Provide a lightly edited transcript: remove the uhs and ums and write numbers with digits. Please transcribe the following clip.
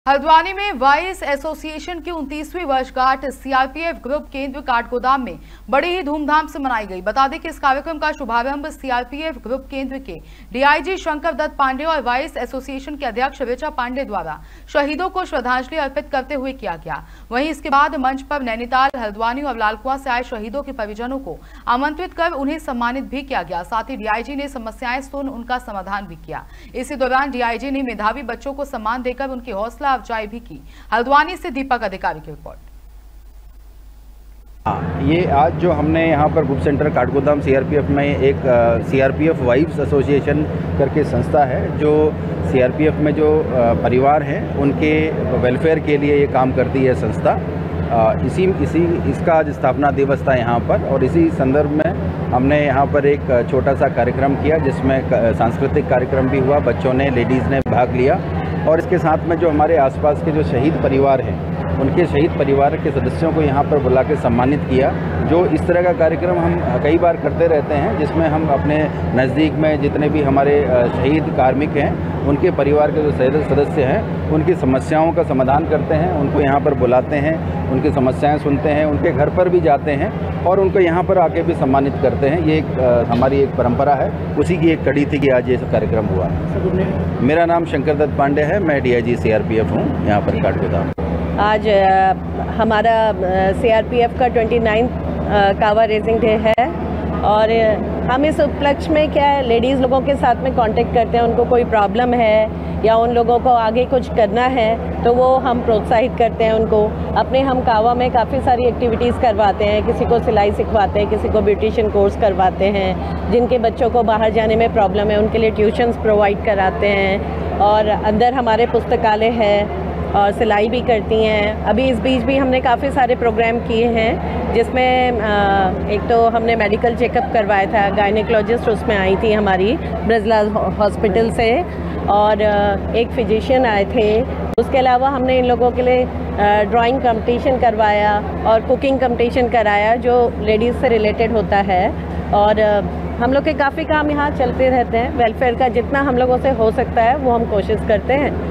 हल्द्वानी में vice association की 29वीं वर्षगांठ सीआरपीएफ ग्रुप केंद्र काठगोदाम में बड़ी ही धूमधाम से मनाई गई। बता दें कि इस कार्यक्रम का शुभारंभ सीआरपीएफ ग्रुप केंद्र के डीआईजी शंकर दत्त पांडे और वाइस एसोसिएशन के अध्यक्ष ऋचा पांडे द्वारा शहीदों को श्रद्धांजलि अर्पित करते हुए किया गया। वहीं इसके बाद मंच पर नैनीताल, हल्द्वानी और लालकुआं से आए शहीदों के परिजनों को आमंत्रित कर उन्हें सम्मानित भी किया गया। साथ ही डीआईजी ने समस्याएं सुन उनका समाधान भी किया। इसी दौरान डीआईजी ने मेधावी बच्चों को सम्मान देकर उनकी हौसला अफजाई भी की। हल्द्वानी से दीपक अधिकारी की रिपोर्ट। ये आज जो हमने यहाँ पर ग्रुप सेंटर काठगोदाम सीआरपीएफ में एक सीआरपीएफ वाइव्स एसोसिएशन करके संस्था है, जो सीआरपीएफ में जो परिवार हैं उनके वेलफेयर के लिए ये काम करती है संस्था। इसका आज स्थापना दिवस था यहाँ पर, और इसी संदर्भ में हमने यहाँ पर एक छोटा सा कार्यक्रम किया जिसमें सांस्कृतिक कार्यक्रम भी हुआ, बच्चों ने, लेडीज़ ने भाग लिया। और इसके साथ में जो हमारे आसपास के जो शहीद परिवार हैं उनके शहीद परिवार के सदस्यों को यहाँ पर बुला के सम्मानित किया। जो इस तरह का कार्यक्रम हम कई बार करते रहते हैं, जिसमें हम अपने नज़दीक में जितने भी हमारे शहीद कार्मिक हैं उनके परिवार के जो सदस्य हैं उनकी समस्याओं का समाधान करते हैं, उनको यहाँ पर बुलाते हैं, उनकी समस्याएं सुनते हैं, उनके घर पर भी जाते हैं और उनको यहाँ पर आके भी सम्मानित करते हैं। ये हमारी एक परंपरा है, उसी की एक कड़ी थी कि आज ये कार्यक्रम हुआ। मेरा नाम शंकर दत्त पांडे है, मैं डीआईजी सीआरपीएफ हूँ यहाँ पर काठगोदाम। आज हमारा सीआरपीएफ का 29 कावा रेजिंग डे है और हम इस उपलक्ष्य में क्या है, लेडीज़ लोगों के साथ में कांटेक्ट करते हैं। उनको कोई प्रॉब्लम है या उन लोगों को आगे कुछ करना है तो वो हम प्रोत्साहित करते हैं उनको। अपने हम कावा में काफ़ी सारी एक्टिविटीज़ करवाते हैं, किसी को सिलाई सिखवाते हैं, किसी को ब्यूटिशियन कोर्स करवाते हैं, जिनके बच्चों को बाहर जाने में प्रॉब्लम है उनके लिए ट्यूशन्स प्रोवाइड कराते हैं। और अंदर हमारे पुस्तकालय है और सिलाई भी करती हैं। अभी इस बीच भी हमने काफ़ी सारे प्रोग्राम किए हैं, जिसमें एक तो हमने मेडिकल चेकअप करवाया था, गायनेकोलॉजिस्ट उसमें आई थी हमारी ब्रजला हॉस्पिटल से, और एक फिजिशियन आए थे। उसके अलावा हमने इन लोगों के लिए ड्राइंग कंपटीशन करवाया और कुकिंग कंपटीशन कराया जो लेडीज़ से रिलेटेड होता है। और हम लोग के काफ़ी काम यहाँ चलते रहते हैं। वेलफेयर का जितना हम लोगों से हो सकता है वो हम कोशिश करते हैं।